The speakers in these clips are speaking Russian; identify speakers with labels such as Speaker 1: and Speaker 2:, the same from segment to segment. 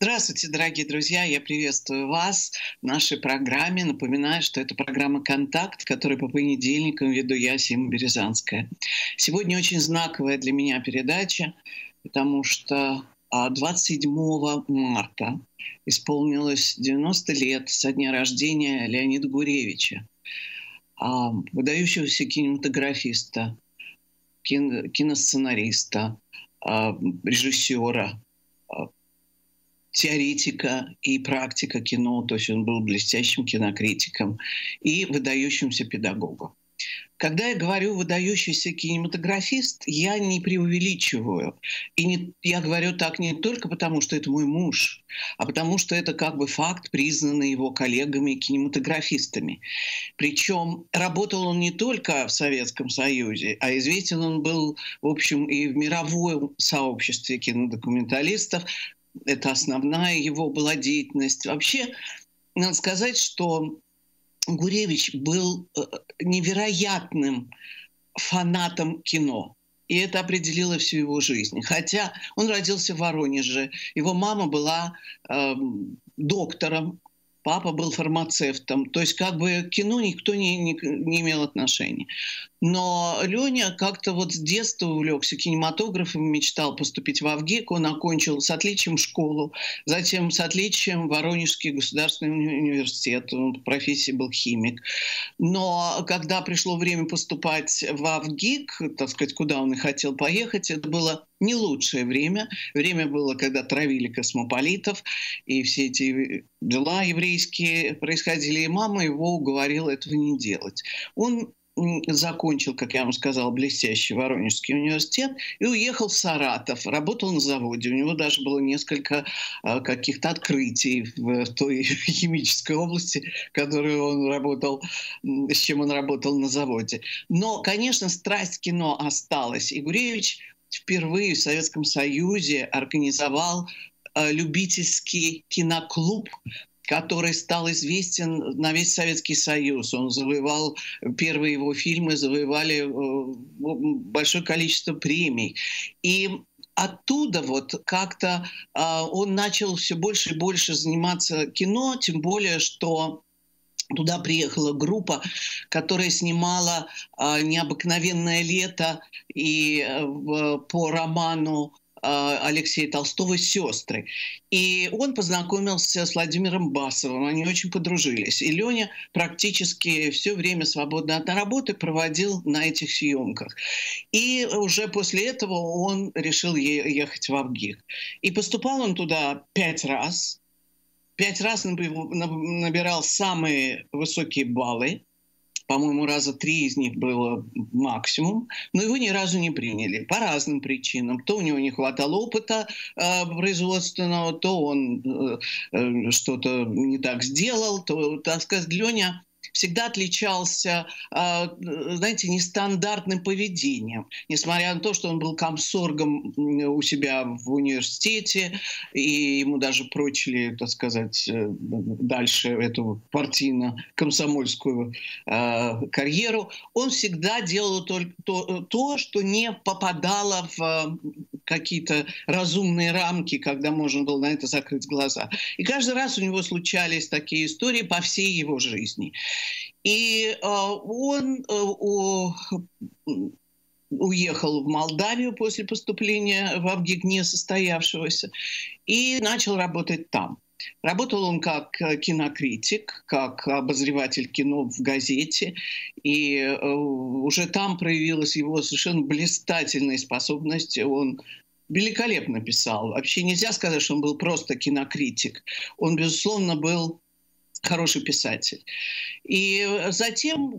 Speaker 1: Здравствуйте, дорогие друзья! Я приветствую вас в нашей программе. Напоминаю, что это программа «Контакт», которую по понедельникам веду я, Сима Березанская. Сегодня очень знаковая для меня передача, потому что 27 марта исполнилось 90 лет со дня рождения Леонида Гуревича, выдающегося кинематографиста, киносценариста, режиссера, теоретика и практика кино, то есть он был блестящим кинокритиком и выдающимся педагогом. Когда я говорю «выдающийся кинематографист», я не преувеличиваю. Я говорю так не только потому, что это мой муж, а потому что это как бы факт, признанный его коллегами-кинематографистами. Причем работал он не только в Советском Союзе, а известен он был, в общем, и в мировом сообществе кинодокументалистов. Это основная его была деятельность. Вообще, надо сказать, что Гуревич был невероятным фанатом кино. И это определило всю его жизнь. Хотя он родился в Воронеже. Его мама была доктором, папа был фармацевтом. То есть как бы к кино никто не имел отношения. Но Леня как-то вот с детства увлекся кинематографом, мечтал поступить в ВГИК. Он окончил с отличием школу, затем с отличием Воронежский государственный университет. Он по профессии был химик. Но когда пришло время поступать в ВГИК, так сказать, куда он и хотел поехать, это было не лучшее время. Время было, когда травили космополитов, и все эти дела еврейские происходили. И мама его уговорила этого не делать. Он закончил, как я вам сказала, блестящий Воронежский университет и уехал в Саратов. Работал на заводе. У него даже было несколько каких-то открытий в той химической области, с чем он работал на заводе. Но, конечно, страсть к кино осталась. И Гуревич впервые в Советском Союзе организовал любительский киноклуб, который стал известен на весь Советский Союз. Он завоевал, первые его фильмы завоевали большое количество премий. И оттуда вот как-то он начал все больше и больше заниматься кино, тем более, что туда приехала группа, которая снимала «Необыкновенное лето» и по роману Алексея Толстого «Сестры». И он познакомился с Владимиром Басовым, они очень подружились. И Леня практически все время свободное от работы проводил на этих съемках. И уже после этого он решил ехать в ВГИК. И поступал он туда 5 раз. 5 раз набирал самые высокие баллы. По-моему, раза 3 из них было максимум, но его ни разу не приняли по разным причинам. То у него не хватало опыта производственного, то он что-то не так сделал, то, так сказать, Леня всегда отличался, знаете, нестандартным поведением. Несмотря на то, что он был комсоргом у себя в университете, и ему даже прочили, так сказать, дальше эту партийно-комсомольскую карьеру, он всегда делал только то, что не попадало в какие-то разумные рамки, когда можно было на это закрыть глаза. И каждый раз у него случались такие истории по всей его жизни. И он уехал в Молдавию после поступления в ВГИК несостоявшегося и начал работать там. Работал он как кинокритик, как обозреватель кино в газете, и уже там проявилась его совершенно блистательная способность. Он великолепно писал. Вообще нельзя сказать, что он был просто кинокритик. Он, безусловно, был хороший писатель. И затем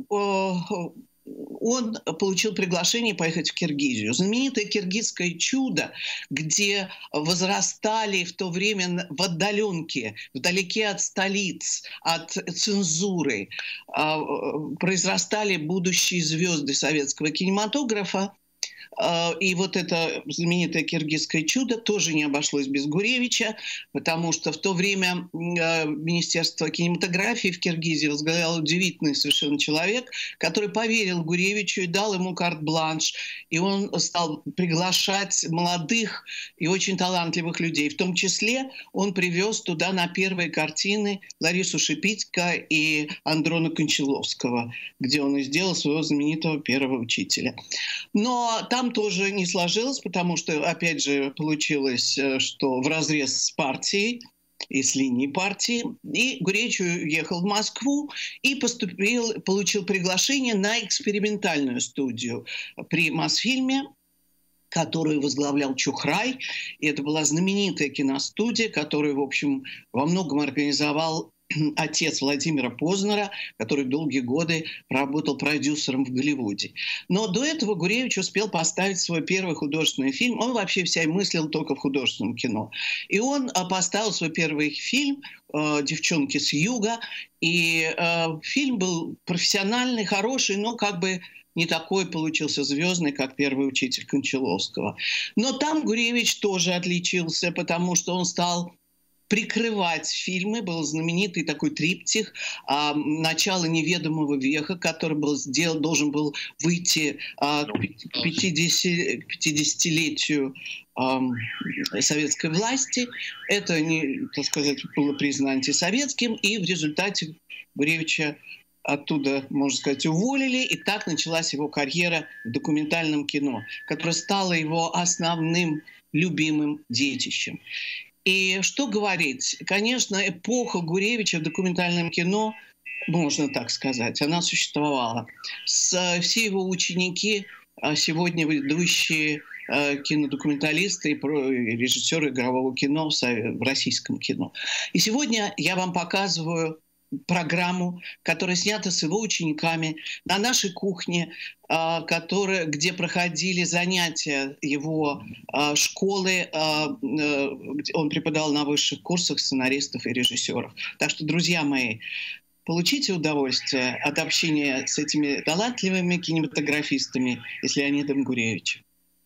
Speaker 1: он получил приглашение поехать в Киргизию. Знаменитое киргизское чудо, где возрастали в то время в отдаленке, вдалеке от столиц, от цензуры, произрастали будущие звезды советского кинематографа. И вот это знаменитое киргизское чудо тоже не обошлось без Гуревича, потому что в то время Министерство кинематографии в Киргизии возглавлял удивительный совершенно человек, который поверил Гуревичу и дал ему карт-бланш. И он стал приглашать молодых и очень талантливых людей. В том числе он привез туда на первые картины Ларису Шипитько и Андрона Кончаловского, где он и сделал своего знаменитого первого учителя. Но там тоже не сложилось, потому что, опять же, получилось, что вразрез с партией и с линией партии. И Гуревич уехал в Москву и получил приглашение на экспериментальную студию при Мосфильме, которую возглавлял Чухрай. И это была знаменитая киностудия, которую, в общем, во многом организовал отец Владимира Познера, который долгие годы работал продюсером в Голливуде. Но до этого Гуревич успел поставить свой первый художественный фильм. Он вообще вся мыслил только в художественном кино. И он поставил свой первый фильм «Девчонки с юга». И фильм был профессиональный, хороший, но как бы не такой получился звездный, как первый учитель Кончаловского. Но там Гуревич тоже отличился, потому что он стал прикрывать фильмы. Был знаменитый такой триптих «Начало неведомого века», который должен был выйти к 50-летию советской власти. Это, так сказать, было признано антисоветским, и в результате Гуревича оттуда, можно сказать, уволили, и так началась его карьера в документальном кино, которая стала его основным любимым детищем. И что говорить? Конечно, эпоха Гуревича в документальном кино, можно так сказать, она существовала. Все его ученики, сегодня ведущие кинодокументалисты и режиссеры игрового кино в российском кино. И сегодня я вам показываю программу, которая снята с его учениками на нашей кухне, где проходили занятия его школы. Он преподавал на высших курсах сценаристов и режиссеров. Так что, друзья мои, получите удовольствие от общения с этими талантливыми кинематографистами и с Леонидом Гуревичем.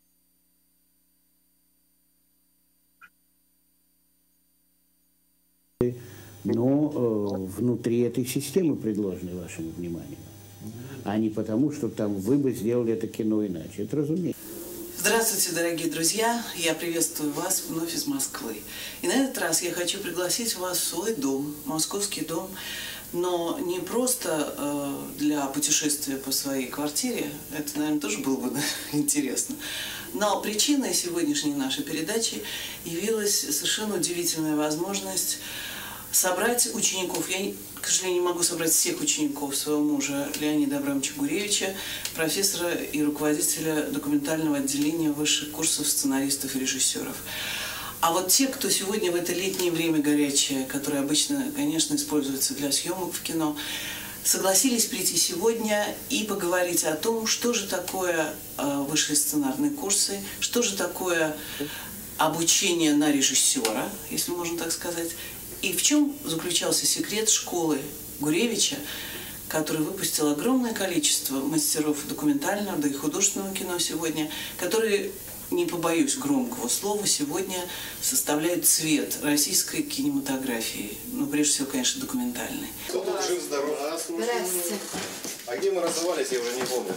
Speaker 2: Но внутри этой системы предложены вашему вниманию, а не потому, что там вы бы сделали это кино иначе. Это разумеется.
Speaker 3: Здравствуйте, дорогие друзья! Я приветствую вас вновь из Москвы. И на этот раз я хочу пригласить вас в свой дом, московский дом, но не просто для путешествия по своей квартире, это, наверное, тоже было бы интересно, но причиной сегодняшней нашей передачи явилась совершенно удивительная возможность собрать учеников. Я, к сожалению, не могу собрать всех учеников своего мужа Леонида Абрамовича Гуревича, профессора и руководителя документального отделения высших курсов сценаристов и режиссеров. А вот те, кто сегодня в это летнее время горячее, которое обычно, конечно, используется для съемок в кино, согласились прийти сегодня и поговорить о том, что же такое высшие сценарные курсы, что же такое обучение на режиссера, если можно так сказать, и в чем заключался секрет школы Гуревича, который выпустил огромное количество мастеров документального, да и художественного кино сегодня, которые, не побоюсь громкого слова, сегодня составляют цвет российской кинематографии. Ну, прежде всего, конечно, документальной.
Speaker 4: Кто тут жив-здоров? Здравствуйте. А где мы разовались, я уже не помню.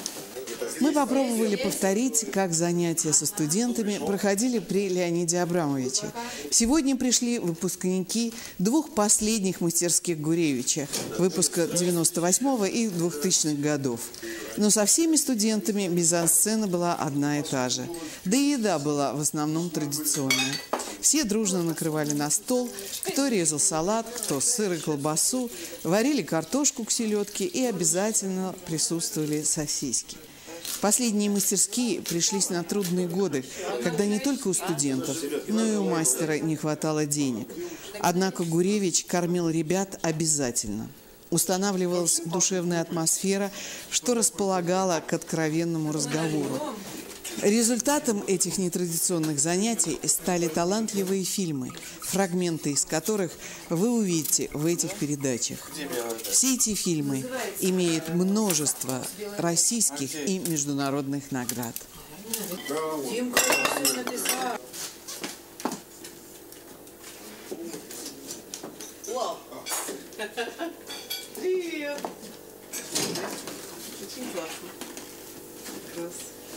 Speaker 3: Мы попробовали повторить, как занятия со студентами проходили при Леониде Абрамовиче. Сегодня пришли выпускники двух последних мастерских Гуревича, выпуска 98-го и 2000-х годов. Но со всеми студентами мизансцена была одна и та же. Да и еда была в основном традиционная. Все дружно накрывали на стол, кто резал салат, кто сыр и колбасу, варили картошку к селедке и обязательно присутствовали сосиски. Последние мастерские пришлись на трудные годы, когда не только у студентов, но и у мастера не хватало денег. Однако Гуревич кормил ребят обязательно. Устанавливалась душевная атмосфера, что располагало к откровенному разговору. Результатом этих нетрадиционных занятий стали талантливые фильмы, фрагменты из которых вы увидите в этих передачах. Все эти фильмы имеют множество российских и международных наград. Димка все написал. Вау! Привет! Очень классно. Раз.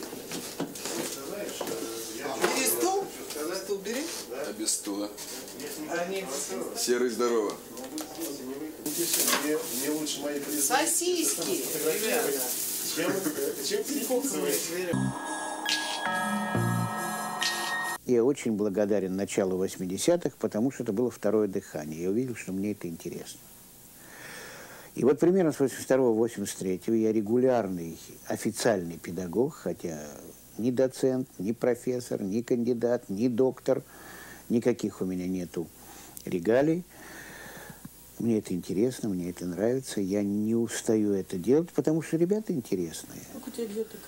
Speaker 3: Бери стул. Стул бери.
Speaker 5: А без стула.
Speaker 3: Они...
Speaker 5: Серый, здорово.
Speaker 4: Мне лучше мои
Speaker 3: Сосиски, ребята.
Speaker 4: чем перекусывать.
Speaker 2: Я очень благодарен началу 80-х, потому что это было второе дыхание. Я увидел, что мне это интересно. И вот примерно с 82-83 я регулярный официальный педагог, хотя ни доцент, ни профессор, ни кандидат, ни доктор, никаких у меня нету регалий. Мне это интересно, мне это нравится, я не устаю это делать, потому что ребята интересные.
Speaker 3: Как у тебя деток?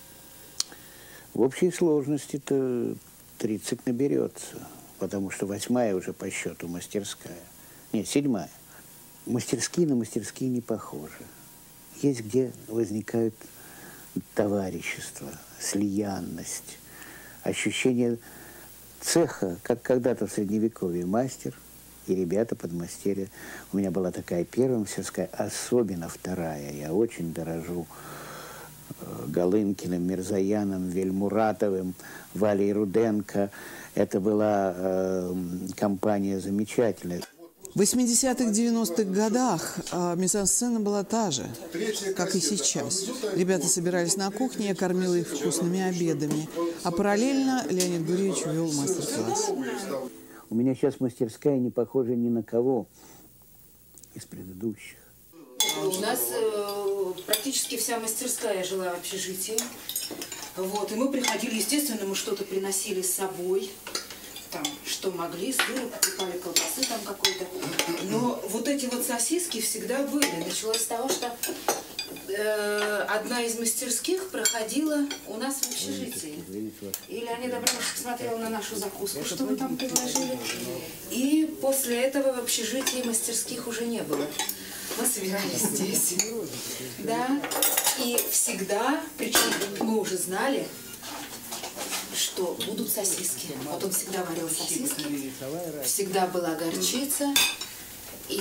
Speaker 2: В общей сложности-то 30 наберется, потому что 8-я уже по счету мастерская. Нет, 7-я. Мастерские на мастерские не похожи. Есть, где возникают товарищество, слиянность, ощущение цеха, как когда-то в Средневековье мастер и ребята подмастерья. У меня была такая первая мастерская, особенно вторая. Я очень дорожу Голынкиным, Мирзаяном, Вельмуратовым, Валей Руденко. Это была компания замечательная.
Speaker 6: В 80-х, 90-х годах мизансцена была та же, как и сейчас. Ребята собирались на кухне, я кормила их вкусными обедами. А параллельно Леонид Гуревич вел мастер-класс.
Speaker 2: У меня сейчас мастерская не похожа ни на кого из предыдущих.
Speaker 7: У нас практически вся мастерская жила в общежитии. Вот, и мы приходили, естественно, мы что-то приносили с собой. Там, что могли, сыры покупали, колбасы там какой-то. Но вот эти вот сосиски всегда были. Началось с того, что одна из мастерских проходила у нас в общежитии. И Леонид Абрамович посмотрел на нашу закуску, что мы там предложили. И после этого в общежитии мастерских уже не было. Мы собирались здесь. Да. И всегда, причем мы уже знали, что будут сосиски. Вот он всегда варил сосиски, всегда была горчица, и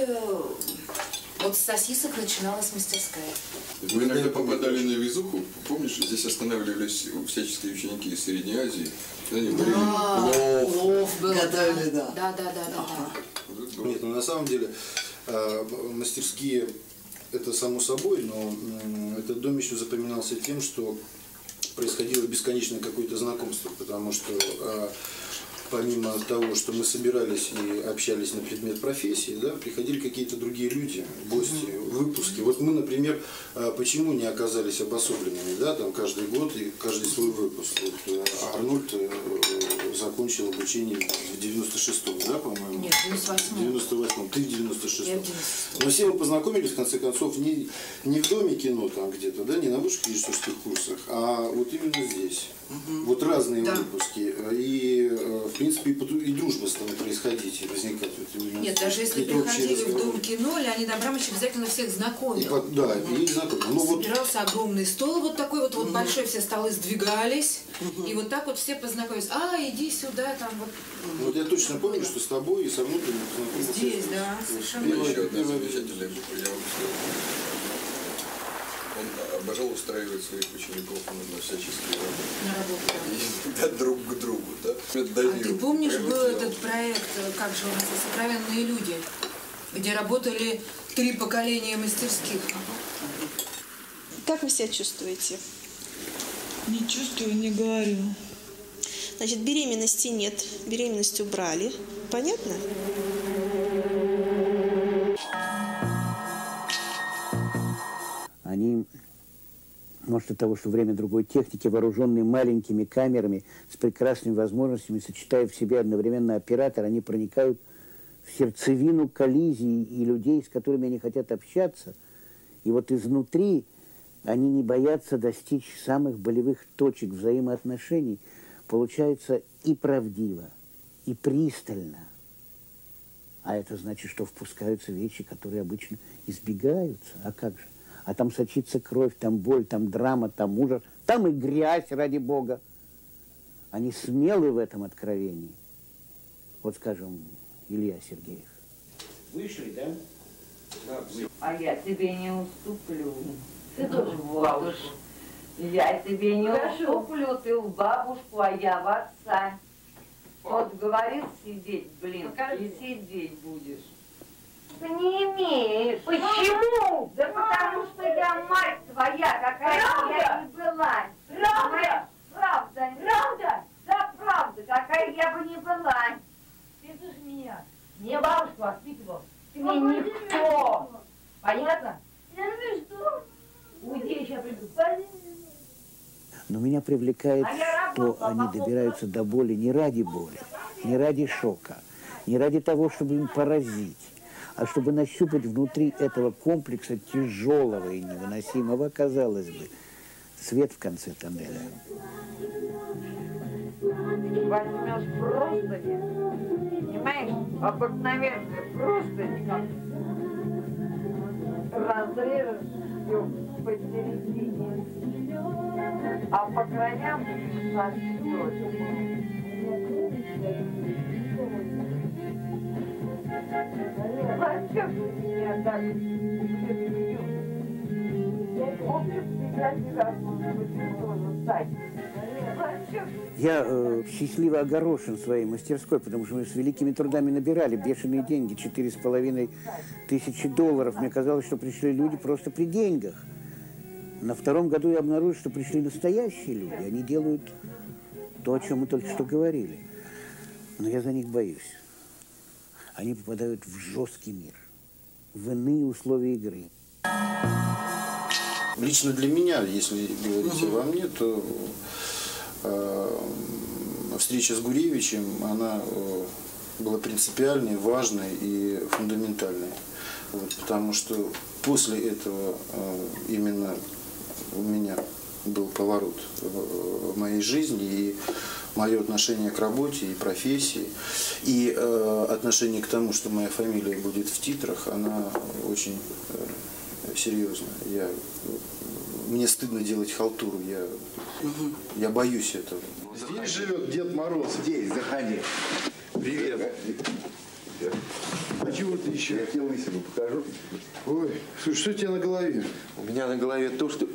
Speaker 7: вот с сосисок начиналась мастерская.
Speaker 5: Вы иногда попадали на везуху, помнишь, здесь останавливались всяческие ученики из Средней Азии. Они были
Speaker 3: Плов был. Готовили, да.
Speaker 7: Да.
Speaker 4: Нет, ну на самом деле мастерские, это само собой, но этот дом еще запоминался тем, что происходило бесконечное какое-то знакомство, потому что помимо того, что мы собирались и общались на предмет профессии, да, приходили какие-то другие люди, гости, выпуски. Вот мы, например, почему не оказались обособленными, да, там каждый год и каждый свой выпуск. Вот, Арнольд закончил обучение в 96-м, да, по-моему?
Speaker 7: Нет, в 98-м.
Speaker 4: 98-м, ты в 96-м.
Speaker 7: Я в 96-м.
Speaker 4: Но все мы познакомились, в конце концов, не в Доме кино там где-то, да, не на высших режиссерских курсах, а вот именно здесь. Вот разные выпуски. И, в принципе, и дружба стала происходить, и возникать. Вот
Speaker 7: нет, даже если приходили в Дом кино, Леонид Абрамович обязательно всех знакомил.
Speaker 4: Да, и знакомил. Ну,
Speaker 7: собирался огромный стол, вот такой вот, большой, все столы сдвигались, и вот так вот все познакомились. Иди сюда, там вот.
Speaker 4: Вот я точно помню, что с тобой и со мной ты познакомился.
Speaker 7: Здесь, да, совершенно.
Speaker 5: Еще одна замечательная буква, я вам скажу. Он обожал устраивать своих учеников на всяческие работы. Да, друг к другу, да.
Speaker 7: А ты помнишь, был этот проект, как же он назывался, «Сокровенные люди», где работали 3 поколения мастерских?
Speaker 8: Как вы себя чувствуете?
Speaker 6: Не чувствую, не говорю.
Speaker 8: Значит, беременности нет, беременность убрали. Понятно?
Speaker 2: Они, может, от того, что время другой техники, вооруженные маленькими камерами с прекрасными возможностями, сочетая в себе одновременно оператор, они проникают в сердцевину коллизии и людей, с которыми они хотят общаться. И вот изнутри они не боятся достичь самых болевых точек взаимоотношений. Получается и правдиво, и пристально. А это значит, что впускаются вещи, которые обычно избегаются. А как же? А там сочится кровь, там боль, там драма, там ужас, там и грязь, ради Бога. Они смелы в этом откровении. Вот, скажем, Илья Сергеев. Вышли, да?
Speaker 9: А я тебе не уступлю. Ты тоже в бабушку. Я тебе не уступлю, ты в бабушку, а я в отца. Вот говорил сидеть, блин, и сидеть будешь. Ты не имеешь. Почему? Да потому что я мать твоя, какая я не была. Правда? Правда. Правда? Да, правда, какая я бы не была. Ты слушай меня. Не бабушку воспитывал. Ты мне никто. Понятно? Я не что. Уйди, сейчас приду.
Speaker 2: Но меня привлекает, что они добираются до боли не ради боли, не ради шока, не ради того, чтобы им поразить, а чтобы нащупать внутри этого комплекса тяжелого и невыносимого, казалось бы, свет в конце тоннеля.
Speaker 9: Возьмешь простыни, понимаешь, обыкновенные простыни, разрежешь ее посередине, а по краям сошьешь. Зачем ты меня так смеешь? Я тебя тоже стать.
Speaker 2: Я счастливо огорошен своей мастерской, потому что мы с великими трудами набирали бешеные деньги, 4500 долларов. Мне казалось, что пришли люди просто при деньгах. На втором году я обнаружил, что пришли настоящие люди. Они делают то, о чем мы только что говорили. Но я за них боюсь. Они попадают в жесткий мир, в иные условия игры.
Speaker 4: Лично для меня, если говорить обо мне, то встреча с Гуревичем, она была принципиальной, важной и фундаментальной. Вот, потому что после этого именно у меня был поворот в моей жизни, и мое отношение к работе и профессии, и отношение к тому, что моя фамилия будет в титрах, она очень серьезная. Мне стыдно делать халтуру, я боюсь этого.
Speaker 10: Здесь живет Дед Мороз.
Speaker 11: Здесь, заходи.
Speaker 10: Привет. А чего ты еще?
Speaker 11: Я тебе лысину покажу.
Speaker 10: Ой, слушай, что у тебя на голове?
Speaker 11: У меня на голове то, что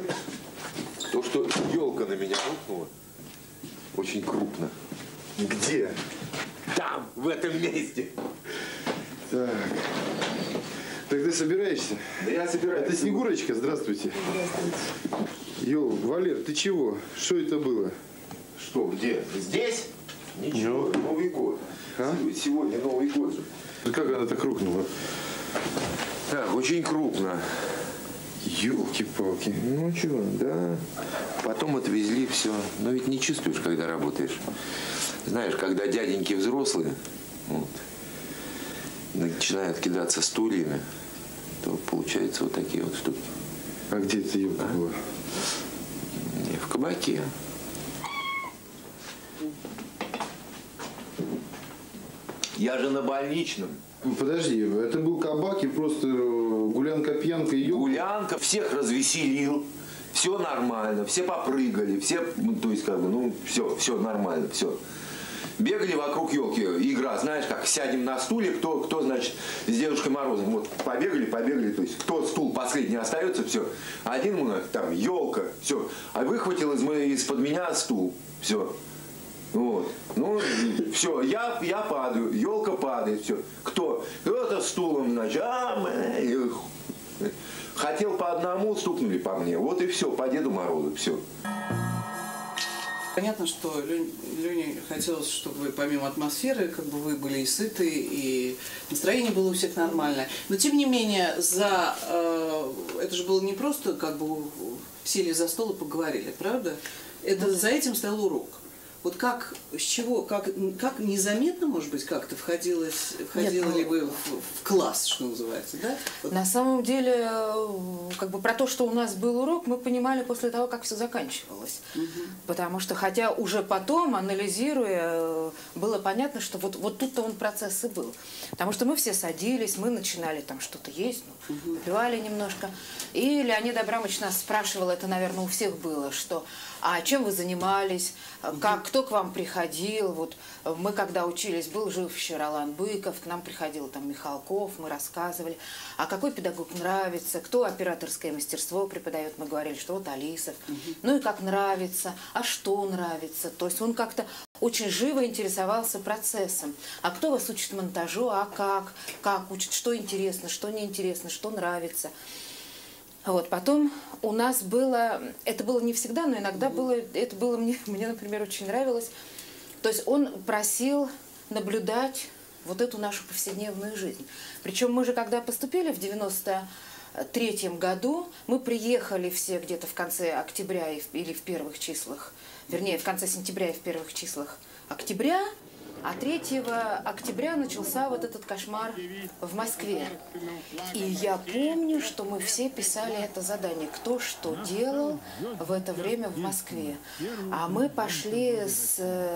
Speaker 11: елка на меня рухнула. Очень крупно.
Speaker 10: Где?
Speaker 11: Там, в этом месте.
Speaker 10: Так. Так ты собираешься?
Speaker 11: Да я собираюсь.
Speaker 10: Это Снегурочка? Здравствуйте. Здравствуйте. Йоу, Валер, ты чего? Что это было?
Speaker 11: Что, где? Здесь? Ничего, Новый год. А? Сегодня Новый год же.
Speaker 10: Как она так рухнула?
Speaker 11: Так, очень крупно.
Speaker 10: Ёлки-палки.
Speaker 11: Ну что, да. Потом отвезли все. Но ведь не чувствуешь, когда работаешь. Знаешь, когда дяденьки взрослые, вот, начинают кидаться стульями, то получаются вот такие вот штуки.
Speaker 10: А где эта ёлка была?
Speaker 11: В кабаке. Я же на больничном.
Speaker 10: Ну, подожди, это был кабак и просто гулянка, пьянка и ёлка?
Speaker 11: Гулянка, всех развеселил, все нормально, все попрыгали, все, то есть как бы, ну, все нормально, все. Бегали вокруг елки, игра, знаешь как, сядем на стуле, кто значит, с Дедушкой Морозом, вот, побегали, то есть, кто стул последний остается, все, один там, елка, все, а выхватил из-под меня стул, все, вот, ну, все, я падаю, елка падает, все, кто-то стулом, значит, хотел по одному, стукнули по мне, вот и все, по Деду Морозу, все.
Speaker 3: Понятно, что Лене хотелось, чтобы вы, помимо атмосферы, как бы вы были и сыты, и настроение было у всех нормальное. Но, тем не менее, это же было не просто, как бы, сели за стол и поговорили, правда? За этим стоял урок. Вот как, с чего, как незаметно, может быть, как-то входила ли вы в класс, что называется, да? Вот.
Speaker 7: На самом деле, как бы про то, что у нас был урок, мы понимали после того, как все заканчивалось. Потому что, хотя уже потом, анализируя, было понятно, что вот тут-то он процесс и был. Потому что мы все садились, мы начинали там что-то есть, выпивали немножко. И Леонид Абрамович нас спрашивал, это, наверное, у всех было, что а чем вы занимались, кто к вам приходил. Вот мы, когда учились, был жив еще Ролан Быков, к нам приходил там Михалков, мы рассказывали, а какой педагог нравится, кто операторское мастерство преподает, мы говорили, что вот Алисов. Ну и как нравится, а что нравится. То есть он как-то очень живо интересовался процессом. А кто вас учит монтажу, а как учит, что интересно, что неинтересно, что нравится. Вот, потом у нас было, это было не всегда, но иногда было, это было мне, например, очень нравилось. То есть он просил наблюдать вот эту нашу повседневную жизнь. Причем мы же, когда поступили в 93-м году, мы приехали все где-то в конце октября или в первых числах, вернее, в конце сентября и в первых числах октября, а 3 октября начался вот этот кошмар в Москве. И я помню, что мы все писали это задание, кто что делал в это время в Москве. А мы пошли с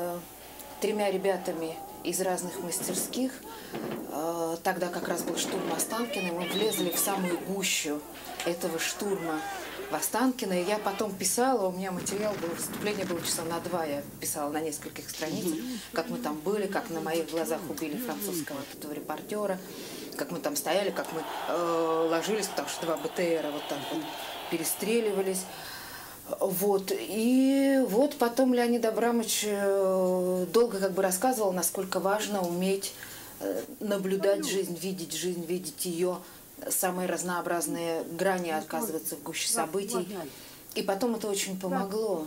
Speaker 7: 3 ребятами из разных мастерских. Тогда как раз был штурм Останкино, и мы влезли в самую гущу этого штурма в Останкино. И я потом писала, у меня материал был, выступление было часа на 2, я писала на нескольких страницах, как мы там были, как на моих глазах убили французского этого репортера, как мы там стояли, как мы ложились, потому что 2 БТРа вот так вот перестреливались. Вот. И вот потом Леонид Абрамович долго как бы рассказывал, насколько важно уметь наблюдать жизнь, видеть ее, самые разнообразные грани, оказывается, в гуще событий. И потом это очень помогло.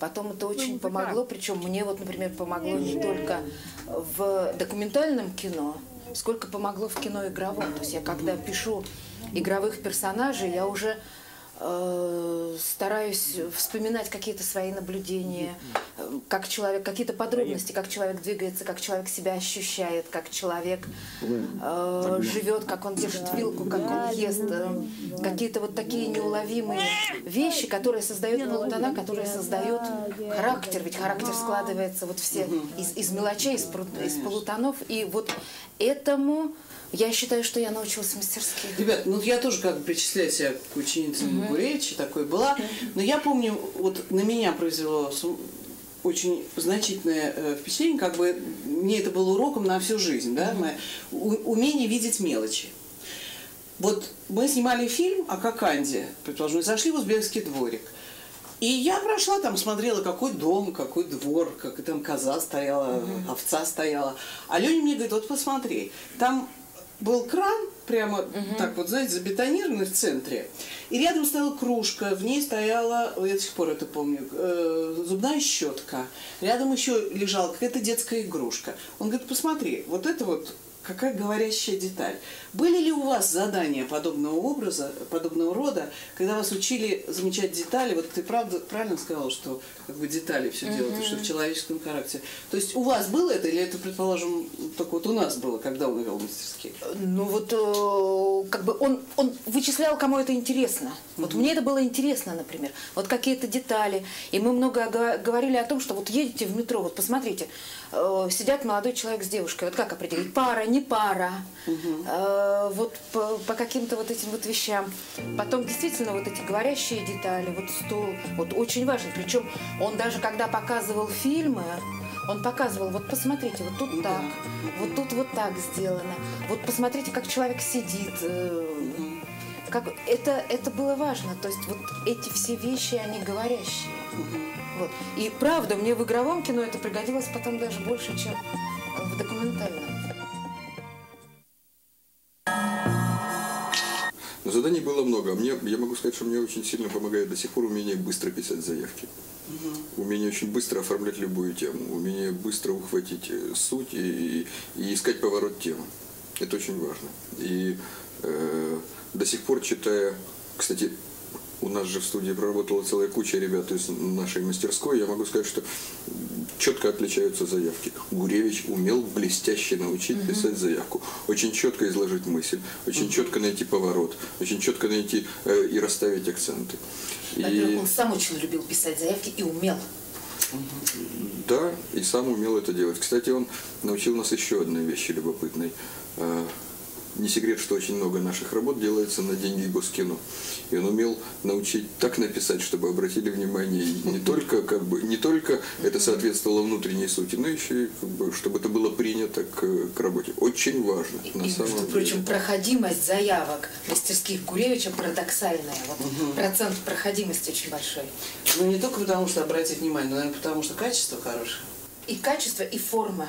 Speaker 7: Причем мне вот, например, помогло не только в документальном кино, сколько помогло в кино игровом. То есть я когда пишу игровых персонажей, я уже стараюсь вспоминать какие-то свои наблюдения, как человек, какие-то подробности, как человек двигается, как человек себя ощущает, как человек живет, как он держит вилку, как он ест. Какие-то вот такие неуловимые вещи, которые создают полутона, которые создают характер. Ведь характер складывается вот все из мелочей, из полутонов. И вот этому... Я считаю, что я научилась мастерски.
Speaker 3: Ребят, ну я тоже как бы причисляю себя к ученице Гуревича, такой была. Но я помню, вот на меня произвело очень значительное впечатление, как бы мне это было уроком на всю жизнь, да, умение видеть мелочи. Вот мы снимали фильм о Коканде, предположим, зашли в узбекский дворик. И я прошла там, смотрела, какой дом, какой двор, как там коза стояла, овца стояла. А Леня мне говорит, вот посмотри, там был кран, прямо так вот, знаете, забетонированный в центре. И рядом стояла кружка, в ней стояла, я до сих пор это помню, зубная щетка. Рядом еще лежала какая-то детская игрушка. Он говорит, посмотри, вот это вот какая говорящая деталь. Были ли у вас задания подобного образа, подобного рода, когда вас учили замечать детали? Вот ты правильно сказала, что как бы детали все делают, что в человеческом характере. То есть у вас было это, или это, предположим, только вот у нас было, когда он вел мастерские?
Speaker 7: Ну вот, как бы он вычислял, кому это интересно. Вот мне это было интересно, например. Вот какие-то детали. И мы много говорили о том, что вот едете в метро, вот посмотрите, сидят молодой человек с девушкой. Вот как определить, пара, не пара. Вот по каким-то вот этим вот вещам. Потом действительно вот эти говорящие детали, вот стол, вот очень важно. Причем он даже когда показывал фильмы, он показывал, вот посмотрите, вот тут так, вот тут вот так сделано. Вот посмотрите, как человек сидит. Как, это было важно. То есть вот эти все вещи, они говорящие. Вот. И правда, мне в игровом кино это пригодилось потом даже больше, чем в документальном.
Speaker 5: Но заданий было много. Я могу сказать, что мне очень сильно помогает до сих пор умение быстро писать заявки. Умение очень быстро оформлять любую тему. Умение быстро ухватить суть и искать поворот темы. Это очень важно. И до сих пор, читая, кстати, у нас же в студии проработала целая куча ребят из нашей мастерской, я могу сказать, что четко отличаются заявки. Гуревич умел блестяще научить писать заявку, очень четко изложить мысль, очень четко найти поворот, очень четко найти и расставить акценты.
Speaker 7: Во-первых, он сам очень любил писать заявки и умел.
Speaker 5: Да, и сам умел это делать. Кстати, он научил нас еще одной вещи любопытной. Не секрет, что очень много наших работ делается на деньги Госкино. И он умел научить так написать, чтобы обратили внимание, и не только это соответствовало внутренней сути, но еще и чтобы это было принято к работе. Очень важно.
Speaker 7: Между прочим, проходимость заявок мастерских Гуревича парадоксальная. Вот процент проходимости очень большой.
Speaker 3: Ну не только потому, что обратить внимание, но, наверное, потому что качество хорошее.
Speaker 7: И качество, и форма.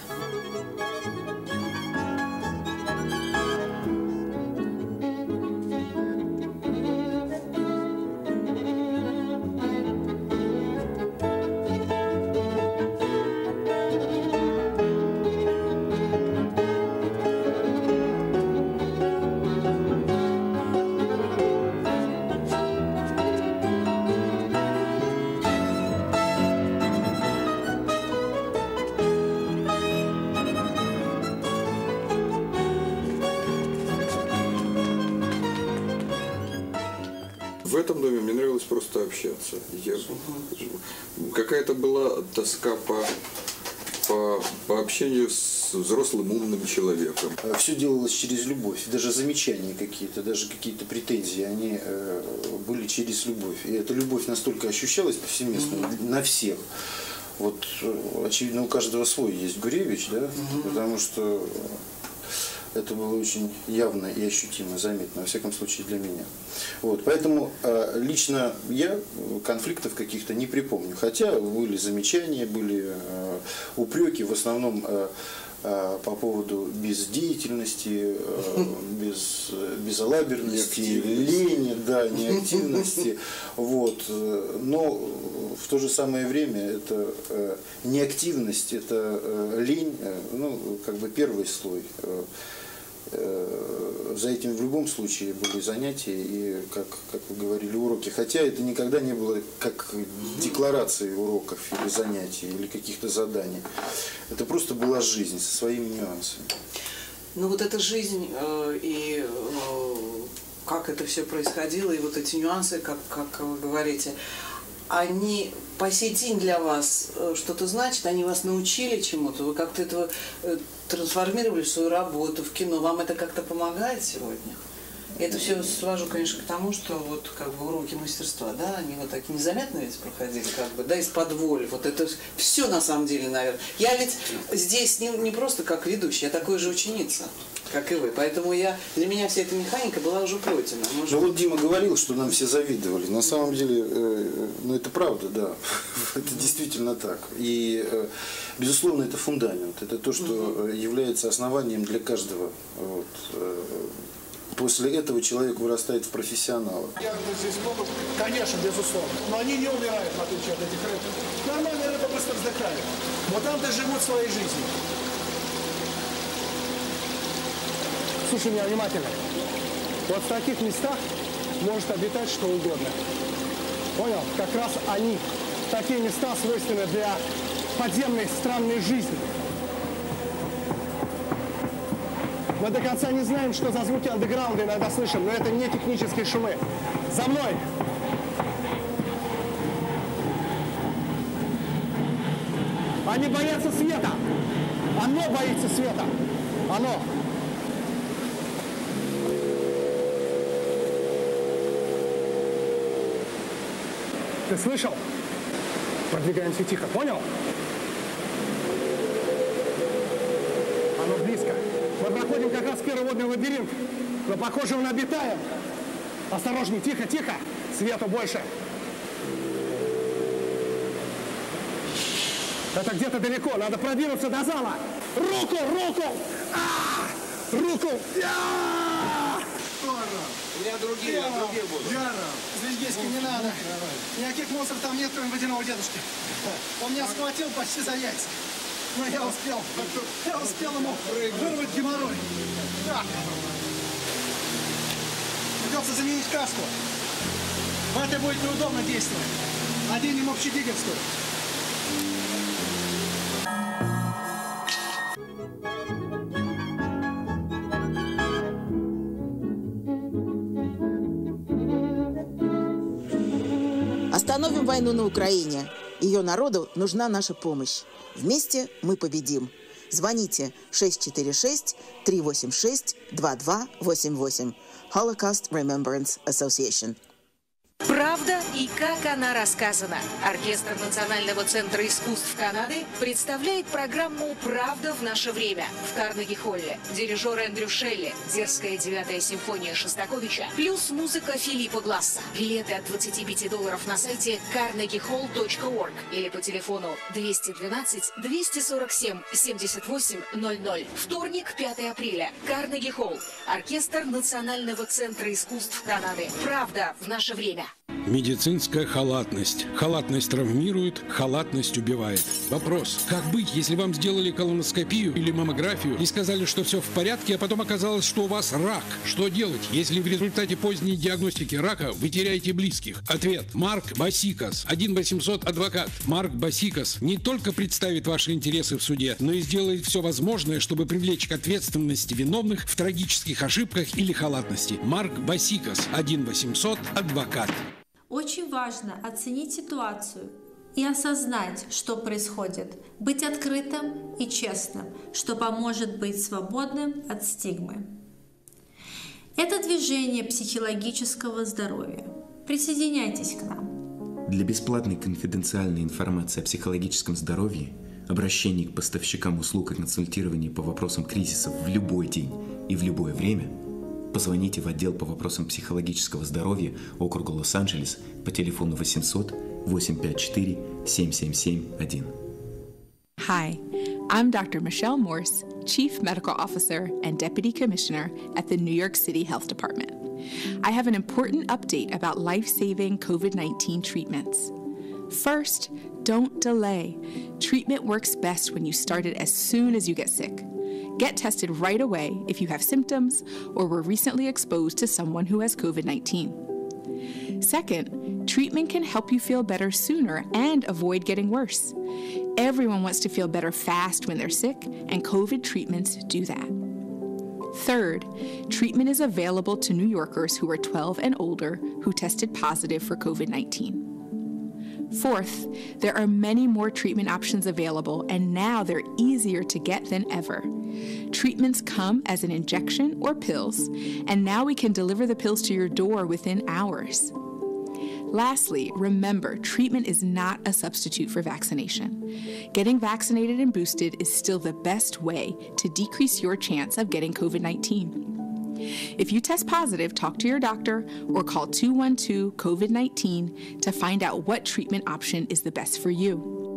Speaker 5: В этом доме мне нравилось просто общаться. Какая-то была тоска по общению с взрослым умным человеком.
Speaker 4: Все делалось через любовь. Даже замечания какие-то, даже какие-то претензии, они были через любовь. И эта любовь настолько ощущалась повсеместно, на всех. Вот, очевидно, у каждого свой есть Гуревич, да? Потому что это было очень явно и ощутимо, заметно, во всяком случае для меня. Вот, поэтому лично я конфликтов каких-то не припомню. Хотя были замечания, были упреки, в основном по поводу бездеятельности, безалаберности, лени, да, неактивности. Вот. Но в то же самое время это неактивность, это лень, ну, как бы первый слой. За этим в любом случае были занятия и, как вы говорили, уроки. Хотя это никогда не было как декларации уроков или занятий, или каких-то заданий. Это просто была жизнь со своими нюансами.
Speaker 3: Ну вот эта жизнь и как это все происходило, и вот эти нюансы, как вы говорите, они по сей день для вас что-то значат, они вас научили чему-то, вы как-то этого трансформировали в свою работу, в кино, вам это как-то помогает сегодня? И это все свожу, конечно, к тому, что вот как бы уроки мастерства, да, они вот так незаметно ведь проходили, как бы, да, из-под воли, вот это все на самом деле, наверное. Я ведь здесь не просто как ведущий, я такой же ученица, как и вы, поэтому для меня вся эта механика была уже пройдена.
Speaker 4: Ну вот Дима говорил, что нам все завидовали, на самом деле, ну это правда, да, это действительно так. И, безусловно, это фундамент, это то, что является основанием для каждого. Вот. После этого человек вырастает в профессионала.
Speaker 12: Здесь много, конечно, безусловно, но они не умирают, в отличие от этих рыб. Нормальные рыбы быстро вздыхают, но там-то живут своей жизнью. Слушай меня внимательно. Вот в таких местах может обитать что угодно. Понял? Как раз они. Такие места свойственны для подземной странной жизни. Мы до конца не знаем, что за звуки андеграунда иногда слышим, но это не технические шумы. За мной! Они боятся света! Оно боится света! Оно! Ты слышал? Продвигаемся тихо, понял? Оно близко. Мы проходим как раз первый водный лабиринт, но, похоже, он обитаем. Осторожней, тихо, тихо. Свету больше. Это где-то далеко, надо продвинуться до зала. Руку, руку! Руку!
Speaker 13: У меня другие будут.
Speaker 12: Звездецкий, не надо. Никаких монстров там нет, кроме водяного дедушки. Он меня схватил почти за яйца. Но я успел ему вырвать геморрой. Да. Придется заменить каску. В этой будет неудобно действовать. Оденем общедигерскую.
Speaker 14: Остановим войну на Украине. Ее народу нужна наша помощь. Вместе мы победим. Звоните 646-386-2288. Holocaust Remembrance Association.
Speaker 15: Правда и как она рассказана. Оркестр Национального центра искусств Канады представляет программу «Правда в наше время» в Карнеги-холле. Дирижер Эндрю Шелли, дерзкая 9-я симфония Шостаковича, плюс музыка Филиппа Гласса. Билеты от $25 на сайте carnegiehall.org или по телефону 212-247-7800. Вторник, 5 апреля. Карнеги-холл. Оркестр Национального центра искусств Канады. «Правда в наше время».
Speaker 16: Медицинская халатность. Халатность травмирует, халатность убивает. Вопрос: как быть, если вам сделали колоноскопию или маммографию и сказали, что все в порядке, а потом оказалось, что у вас рак? Что делать, если в результате поздней диагностики рака вы теряете близких? Ответ: Марк Басикас, 1-800-адвокат. Марк Басикас не только представит ваши интересы в суде, но и сделает все возможное, чтобы привлечь к ответственности виновных в трагических ошибках или халатности. Марк Басикас, 1-800-адвокат.
Speaker 17: Очень важно оценить ситуацию и осознать, что происходит, быть открытым и честным, что поможет быть свободным от стигмы. Это движение психологического здоровья. Присоединяйтесь к нам.
Speaker 18: Для бесплатной конфиденциальной информации о психологическом здоровье, обращений к поставщикам услуг и консультирований по вопросам кризисов в любой день и в любое время, позвоните в отдел по вопросам психологического здоровья округа Лос-Анджелес по телефону 800-854-7771.
Speaker 19: Hi, I'm Dr. Michelle Morse, Chief Medical Officer and Deputy Commissioner at the New York City Health Department. I have an important update about life-saving COVID-19 treatments. First, don't delay. Treatment works best when you start it as soon as you get sick. Get tested right away if you have symptoms or were recently exposed to someone who has COVID-19. Second, treatment can help you feel better sooner and avoid getting worse. Everyone wants to feel better fast when they're sick, and COVID treatments do that. Third, treatment is available to New Yorkers who are 12 and older who tested positive for COVID-19. Fourth, there are many more treatment options available, and now they're easier to get than ever. Treatments come as an injection or pills, and now we can deliver the pills to your door within hours. Lastly, remember, treatment is not a substitute for vaccination. Getting vaccinated and boosted is still the best way to decrease your chance of getting COVID-19. If you test positive, talk to your doctor or call 212-COVID-19 to find out what treatment option is the best for you.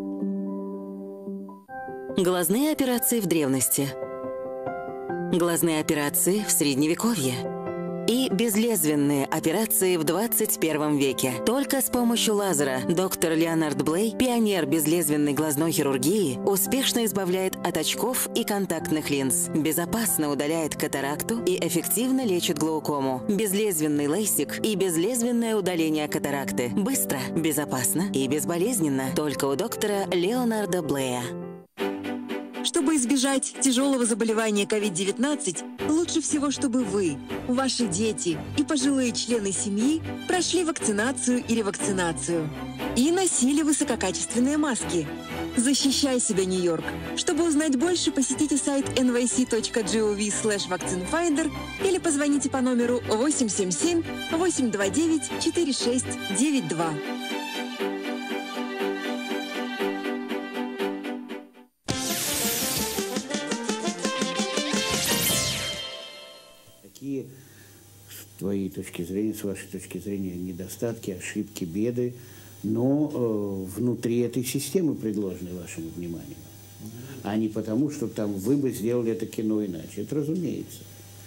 Speaker 20: Глазные операции в древности. Глазные операции в Средневековье. И безлезвенные операции в 21 веке. Только с помощью лазера доктор Леонард Блей, пионер безлезвенной глазной хирургии, успешно избавляет от очков и контактных линз, безопасно удаляет катаракту и эффективно лечит глаукому. Безлезвенный лейсик и безлезвенное удаление катаракты. Быстро, безопасно и безболезненно. Только у доктора Леонарда Блея.
Speaker 21: Чтобы избежать тяжелого заболевания COVID-19, лучше всего, чтобы вы, ваши дети и пожилые члены семьи прошли вакцинацию или ревакцинацию и носили высококачественные маски. Защищай себя, Нью-Йорк! Чтобы узнать больше, посетите сайт nyc.gov/vaccinefinder или позвоните по номеру 877-829-4692.
Speaker 2: Какие, с твоей точки зрения, с вашей точки зрения, недостатки, ошибки, беды, но внутри этой системы, предложенной вашему вниманию, а не потому, что там вы бы сделали это кино иначе. Это разумеется.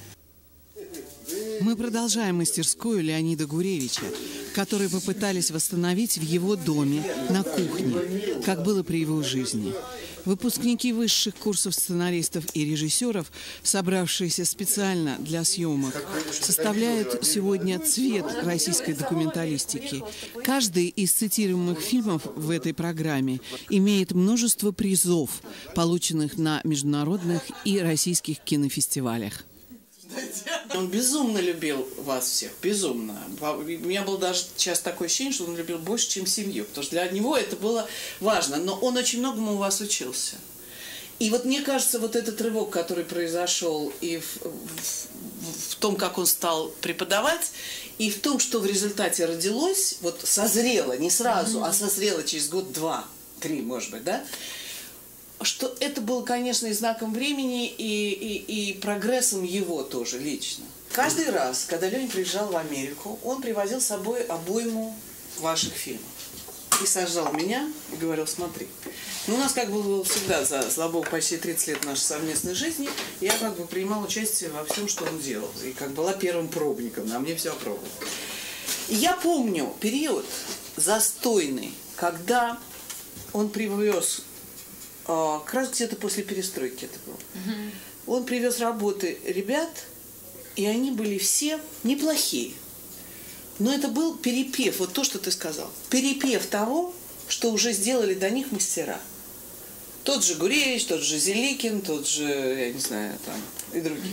Speaker 6: Мы продолжаем мастерскую Леонида Гуревича, который попытались восстановить в его доме на кухне, как было при его жизни. Выпускники высших курсов сценаристов и режиссеров, собравшиеся специально для съемок, составляют сегодня цвет российской документалистики. Каждый из цитируемых фильмов в этой программе имеет множество призов, полученных на международных и российских кинофестивалях.
Speaker 3: Он безумно любил вас всех, безумно. У меня было даже часто такое ощущение, что он любил больше, чем семью, потому что для него это было важно. Но он очень многому у вас учился. И вот мне кажется, вот этот рывок, который произошел и в том, как он стал преподавать, и в том, что в результате родилось, вот созрело, не сразу, а созрело через год, 2, 3, может быть, да, что это было, конечно, и знаком времени, и прогрессом его тоже лично. Каждый раз, когда Леня приезжал в Америку, он привозил с собой обойму ваших фильмов. И сажал меня и говорил: смотри. Ну, у нас как бы было всегда, слава богу, почти 30 лет нашей совместной жизни, я как бы принимал участие во всем, что он делал. И как была первым пробником, а мне все опробовал. И я помню период застойный, когда он привез, как раз где-то после перестройки это было, он привез работы ребят, и они были все неплохие. Но это был перепев, вот то, что ты сказал. Перепев того, что уже сделали до них мастера. Тот же Гуревич, тот же Зеликин, тот же, я не знаю, там, и другие.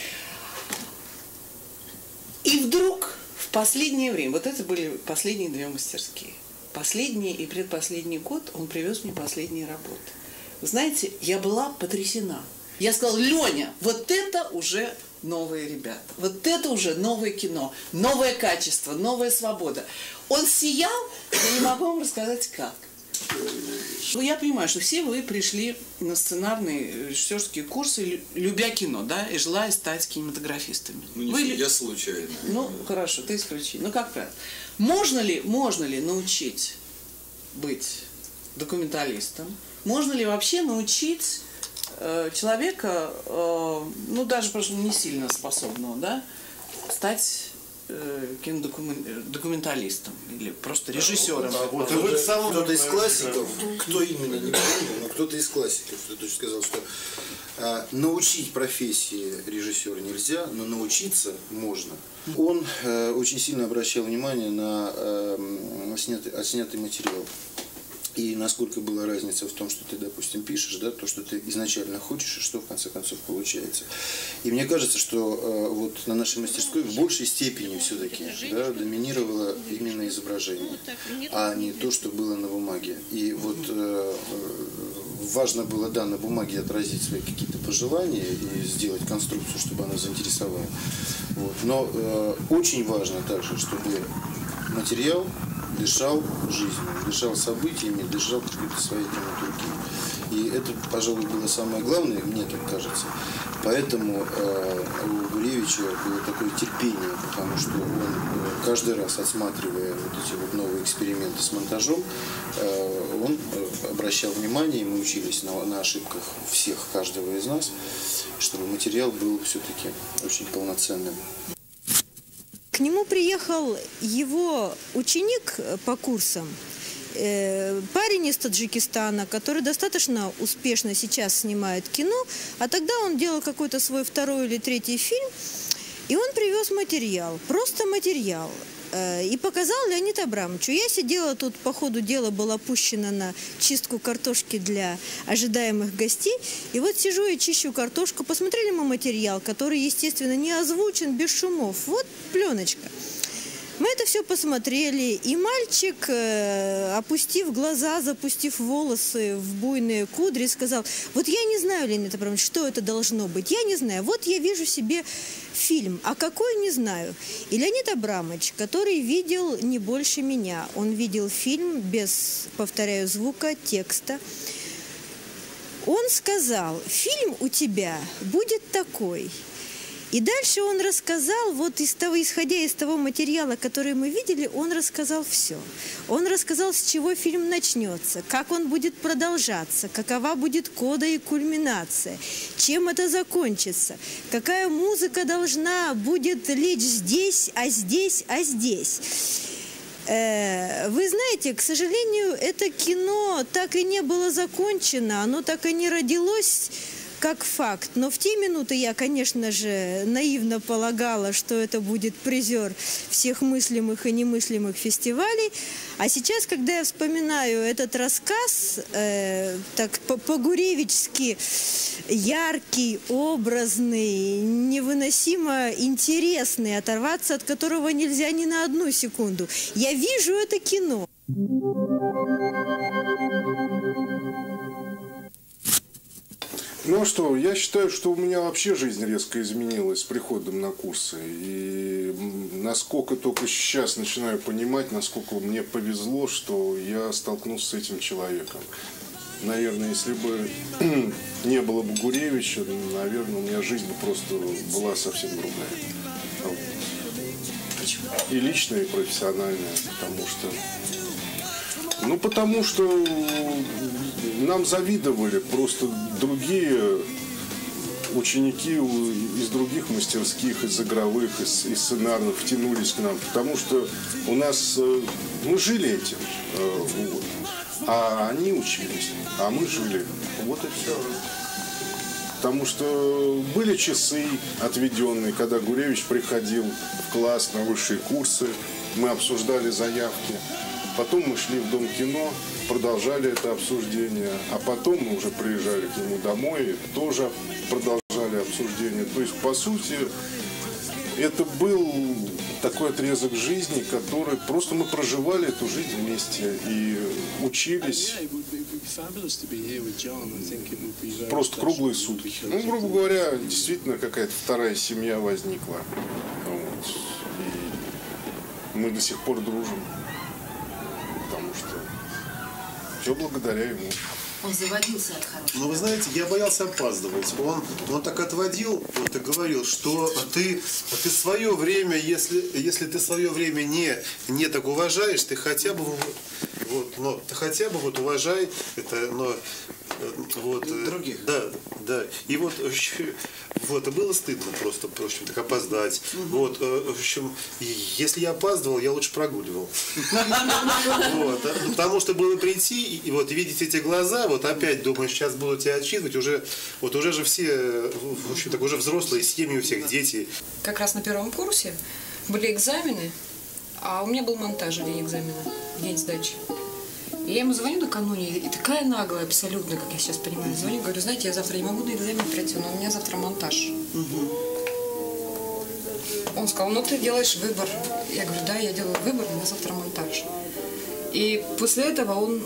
Speaker 3: И вдруг в последнее время, вот это были последние 2 мастерские. Последний и предпоследний год он привез мне последние работы. Вы знаете, я была потрясена. Я сказала: Леня, вот это уже новые ребята. Вот это уже новое кино, новое качество, новая свобода. Он сиял, я не могу вам рассказать как. Ну, я понимаю, что все вы пришли на сценарные режиссерские курсы, любя кино, да, и желая стать кинематографистами.
Speaker 5: Ну, не все, я случайно.
Speaker 3: Ну, хорошо, ты исключение. Ну, как правило. Можно ли научить быть документалистом? Можно ли вообще научить человека, ну, даже просто не сильно способного, да, стать кинодокументалистом или просто режиссером?
Speaker 4: Кто-то из классиков, кто именно, не помню, но кто-то из классиков, кто точно сказал, что научить профессии режиссера нельзя, но научиться можно. Он очень сильно обращал внимание на отснятый материал. И насколько была разница в том, что ты, допустим, пишешь, да, то, что ты изначально хочешь, и что в конце концов получается. И мне кажется, что вот на нашей мастерской в большей степени все-таки, да, доминировало именно изображение, а не то, что было на бумаге. И вот важно было, да, на бумаге отразить свои какие-то пожелания и сделать конструкцию, чтобы она заинтересовала. Вот. Но очень важно также, чтобы материал дышал жизнью, дышал событиями, дышал какой-то своей драматургией. И это, пожалуй, было самое главное, мне так кажется. Поэтому у Гуревича было такое терпение, потому что он каждый раз, отсматривая вот эти вот новые эксперименты с монтажом, он обращал внимание, и мы учились на ошибках всех, каждого из нас, чтобы материал был все-таки очень полноценным.
Speaker 1: К нему приехал его ученик по курсам, парень из Таджикистана, который достаточно успешно сейчас снимает кино, а тогда он делал какой-то свой 2-й или 3-й фильм, и он привез материал, просто материал, и показал Леониду Абрамовичу. Я сидела тут, по ходу дела была пущена на чистку картошки для ожидаемых гостей, и вот сижу и чищу картошку, посмотрели мы материал, который, естественно, не озвучен, без шумов, вот пленочка. Мы это все посмотрели, и мальчик, опустив глаза, запустив волосы в буйные кудри, сказал: вот я не знаю, Леонид Абрамович, что это должно быть, я не знаю, вот я вижу себе фильм, а какой, не знаю. И Леонид Абрамович, который видел не больше меня, он видел фильм без, повторяю, звука, текста, он сказал: фильм у тебя будет такой. И дальше он рассказал, вот исходя из того материала, который мы видели, он рассказал все. Он рассказал, с чего фильм начнется, как он будет продолжаться, какова будет кода и кульминация, чем это закончится, какая музыка должна будет лечь здесь, а здесь, а здесь. Вы знаете, к сожалению, это кино так и не было закончено, оно так и не родилось как факт. Но в те минуты я, конечно же, наивно полагала, что это будет призер всех мыслимых и немыслимых фестивалей. А сейчас, когда я вспоминаю этот рассказ, так по-гуревичски яркий, образный, невыносимо интересный, оторваться от которого нельзя ни на одну секунду. Я вижу это кино.
Speaker 10: Ну а что, я считаю, что у меня вообще жизнь резко изменилась с приходом на курсы. И насколько только сейчас начинаю понимать, насколько мне повезло, что я столкнулся с этим человеком. Наверное, если бы не было бы Гуревича, наверное, у меня жизнь бы просто была совсем другая. И личная, и профессиональная, потому что нам завидовали просто другие ученики из других мастерских, из игровых, из сценарных втянулись к нам, потому что у нас мы жили этим, а они учились, а мы жили. Вот и все. Потому что были часы отведенные, когда Гуревич приходил в класс на высшие курсы, мы обсуждали заявки. Потом мы шли в Дом кино, продолжали это обсуждение, а потом мы уже приезжали к нему домой и тоже продолжали обсуждение. То есть, по сути, это был такой отрезок жизни, который просто мы проживали эту жизнь вместе и учились просто круглые сутки. Ну, грубо говоря, действительно какая-то вторая семья возникла. Вот. И мы до сих пор дружим. Потому что все благодаря ему.
Speaker 7: Он заводился от хорошего.
Speaker 8: Ну, вы знаете, я боялся опаздывать. Он так отводил, вот, и говорил, что ты свое время, если ты свое время не так уважаешь, ты хотя бы уважай это, но вот
Speaker 13: других.
Speaker 8: Да. И вот было стыдно просто, в общем, так опоздать. Вот, в общем, если я опаздывал, я лучше прогуливал. Потому что было прийти и вот видеть эти глаза, вот опять думаешь, сейчас буду тебя отчитывать, уже же все, в общем, так уже взрослые семьи, у всех дети.
Speaker 22: Как раз на первом курсе были экзамены, а у меня был монтаж в день экзамена, в день сдачи. И я ему звоню накануне, и такая наглая абсолютно, как я сейчас понимаю, звоню, говорю, знаете, я завтра не могу на экзамен пройти, но у меня завтра монтаж. Он сказал, ну ты делаешь выбор. Я говорю, да, я делаю выбор, у меня завтра монтаж. И после этого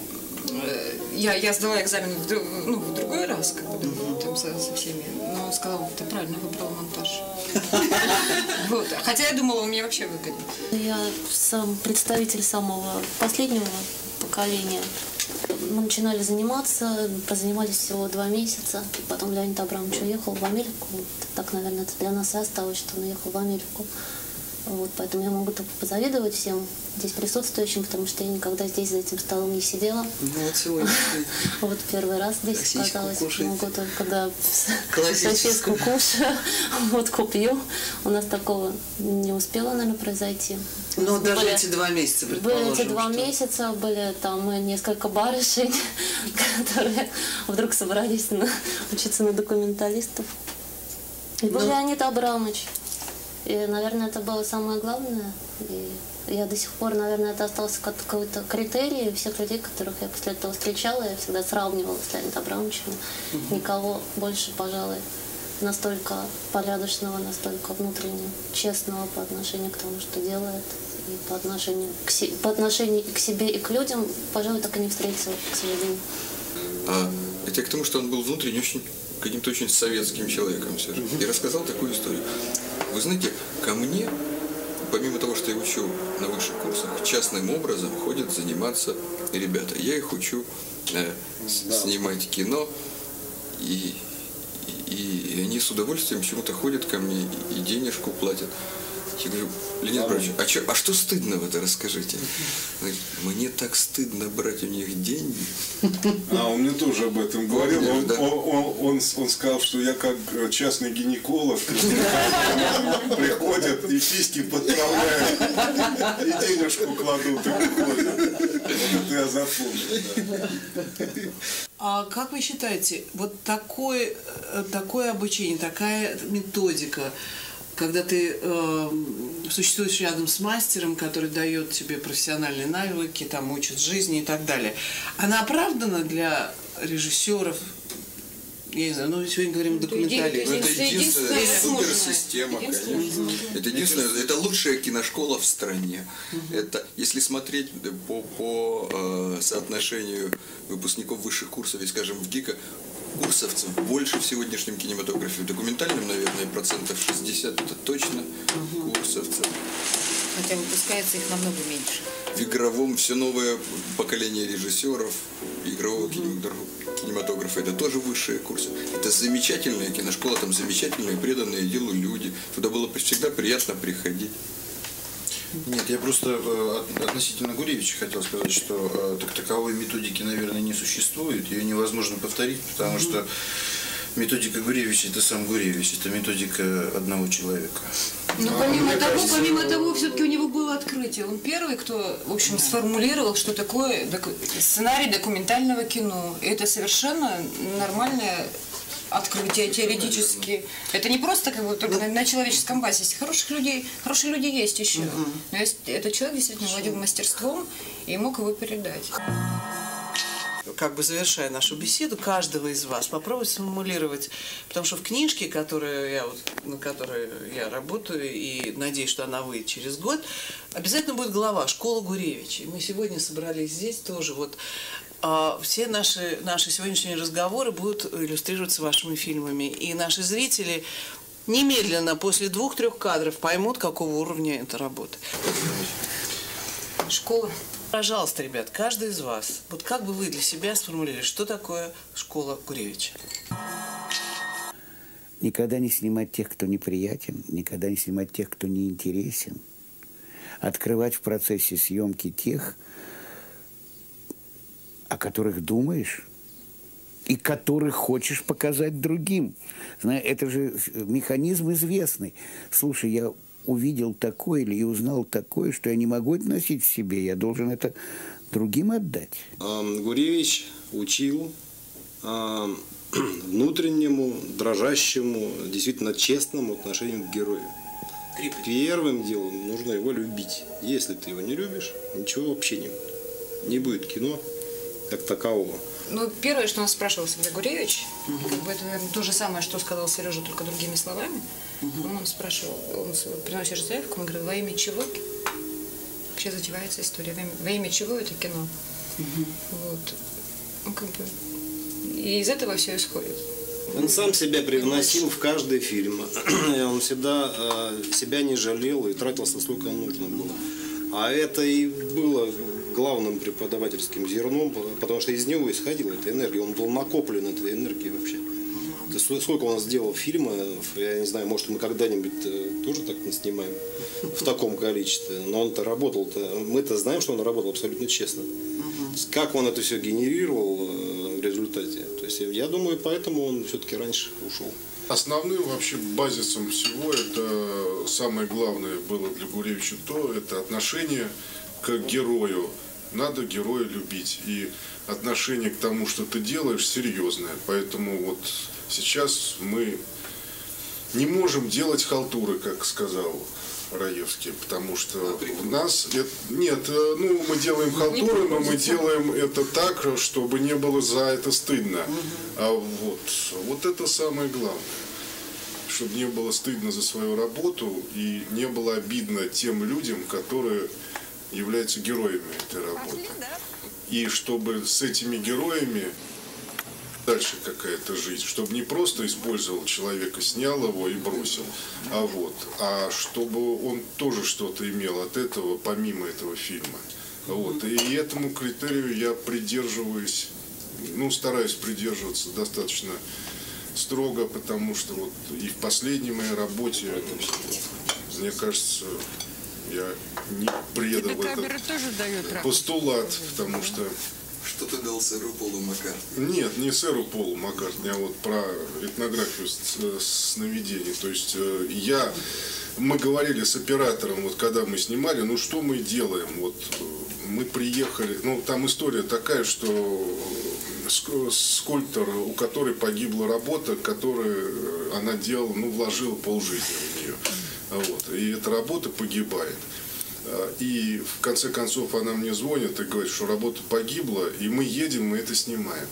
Speaker 22: я сдала экзамен в другой раз, как бы, там, со всеми, но он сказал, ты правильно выбрала монтаж. Хотя я думала, он меня вообще выгонит.
Speaker 23: Я сам представитель самого последнего поколения. Мы начинали заниматься, прозанимались всего 2 месяца. Потом Леонид Абрамович уехал в Америку. Так, наверное, это для нас и осталось, что он уехал в Америку. Вот, поэтому я могу только позавидовать всем здесь присутствующим, потому что я никогда здесь за этим столом не сидела.
Speaker 13: Вот сегодня.
Speaker 23: Вот первый раз здесь оказалась. Могу только, да, сосиску кушаю, водку пью. У нас такого не успело, наверное, произойти.
Speaker 13: Но даже эти 2 месяца, предположим.
Speaker 23: Были эти 2 месяца, были там несколько барышень, которые вдруг собрались учиться на документалистов. И был Леонид Абрамович. И, наверное, это было самое главное. И я до сих пор, наверное, это остался какой-то критерий всех людей, которых я после этого встречала. Я всегда сравнивала с Леонидом Абрамовичем. Никого больше, пожалуй, настолько порядочного, настолько внутренне честного по отношению к тому, что делает. И по отношению к себе и к людям, пожалуй, так и не встретила, к сожалению.
Speaker 5: Это к тому, что он был внутренне каким-то очень советским человеком все же. И рассказал такую историю. Вы знаете, ко мне, помимо того, что я учу на высших курсах, частным образом ходят заниматься ребята. Я их учу снимать кино, и они с удовольствием почему-то ходят ко мне и денежку платят. Я говорю, Леонид Борисович, а что стыдного, это расскажите? Он говорит, мне так стыдно брать у них деньги.
Speaker 10: Он мне тоже об этом говорил. Он сказал, что я как частный гинеколог. Приходят и письки подправляют, и денежку кладут, и уходят. Вот это я запомнил.
Speaker 6: А как вы считаете, вот такое обучение, такая методика, когда ты существуешь рядом с мастером, который дает тебе профессиональные навыки, там учит жизни и так далее, она оправдана для режиссеров? Я не знаю, сегодня говорим документалистов.
Speaker 5: Это единственная суперсистема, конечно. Это единственная, это лучшая киношкола в стране. Это, если смотреть по соотношению выпускников высших курсов, и, скажем, в ГИКа, курсовцев больше в сегодняшнем кинематографе. В документальном, наверное, 60% это точно курсовцев.
Speaker 7: Хотя выпускается их намного меньше.
Speaker 5: В игровом все новое поколение режиссеров игрового кинематографа. Это тоже высшие курсы. Это замечательная киношкола, там замечательные, преданные делу люди. Туда было всегда приятно приходить.
Speaker 4: Нет, я просто относительно Гуревича хотел сказать, что таковой методики, наверное, не существует. Ее невозможно повторить, потому что методика Гуревича – это сам Гуревич, это методика одного человека.
Speaker 7: Но помимо того, все-таки у него было открытие. Он первый, кто, в общем, сформулировал, что такое сценарий документального кино. И это совершенно нормальное открытие теоретически. Это не просто как бы только на человеческом базе. Есть хорошие люди есть еще. Но этот человек действительно владел мастерством и мог его передать.
Speaker 13: Как бы завершая нашу беседу, каждого из вас попробовать сформулировать, потому что в книжке, на которой я работаю, и надеюсь, что она выйдет через год, обязательно будет глава «Школа Гуревича». И мы сегодня собрались здесь тоже. Все наши сегодняшние разговоры будут иллюстрироваться вашими фильмами. И наши зрители немедленно после 2-3 кадров поймут, какого уровня эта работа.
Speaker 7: Школа.
Speaker 13: Пожалуйста, ребят, каждый из вас, вот как бы вы для себя сформулировали, что такое школа Гуревича?
Speaker 2: Никогда не снимать тех, кто неприятен, никогда не снимать тех, кто неинтересен. Открывать в процессе съемки тех, о которых думаешь и которых хочешь показать другим. Это же механизм известный. Слушай, я увидел такое или узнал такое, что я не могу это носить в себе, я должен это другим отдать.
Speaker 9: Гуревич учил внутреннему, дрожащему, действительно честному отношению к герою. Первым делом нужно его любить. Если ты его не любишь, ничего вообще не будет кино как такового.
Speaker 7: Первое, что нас спрашивал всегда Гуревич, это, наверное, то же самое, что сказал Сережа, только другими словами. Он нам спрашивал, он приносит заявку, мы говорим, во имя чего вообще затевается история, во имя чего это кино. И из этого все исходит.
Speaker 9: Он сам себя привносил в каждый фильм. Он всегда себя не жалел и тратился, сколько нужно было. А это и было главным преподавательским зерном, потому что из него исходила эта энергия. Он был накоплен этой энергией вообще. Сколько он сделал фильмов, я не знаю, может, мы когда-нибудь тоже так снимаем в таком количестве. Но он-то работал-то, мы-то знаем, что он работал абсолютно честно. Как он это все генерировал в результате. То есть, я думаю, поэтому он все-таки раньше ушел.
Speaker 10: Основным вообще базисом всего, это самое главное было для Гуревича это отношение к герою. Надо героя любить. И отношение к тому, что ты делаешь, серьезное. Поэтому сейчас мы не можем делать халтуры, как сказал Раевский, потому что у нас мы делаем халтуры, но мы делаем это так, чтобы не было за это стыдно. А вот это самое главное, чтобы не было стыдно за свою работу и не было обидно тем людям, которые являются героями этой работы. И чтобы с этими героями дальше какая-то жизнь, чтобы не просто использовал человека, снял его и бросил, а чтобы он тоже что-то имел от этого, помимо этого фильма. И этому критерию я придерживаюсь, стараюсь придерживаться достаточно строго, потому что и в последней моей работе Мне кажется, я не предал
Speaker 11: Тебе камера
Speaker 10: этот
Speaker 11: тоже дает ракурс.
Speaker 10: постулат, потому что...
Speaker 5: Что ты дал сэру Полу Маккартни?
Speaker 10: Нет, не сэру Полу Маккартни, а вот про этнографию сновидений. То есть мы говорили с оператором, вот когда мы снимали, ну что мы делаем? Вот мы приехали, ну там история такая, что скульптор, у которой погибла работа, которую она делала, ну вложила полжизни в нее. Вот, и эта работа погибает. И в конце концов она мне звонит и говорит, что работа погибла, и мы едем, мы это снимаем.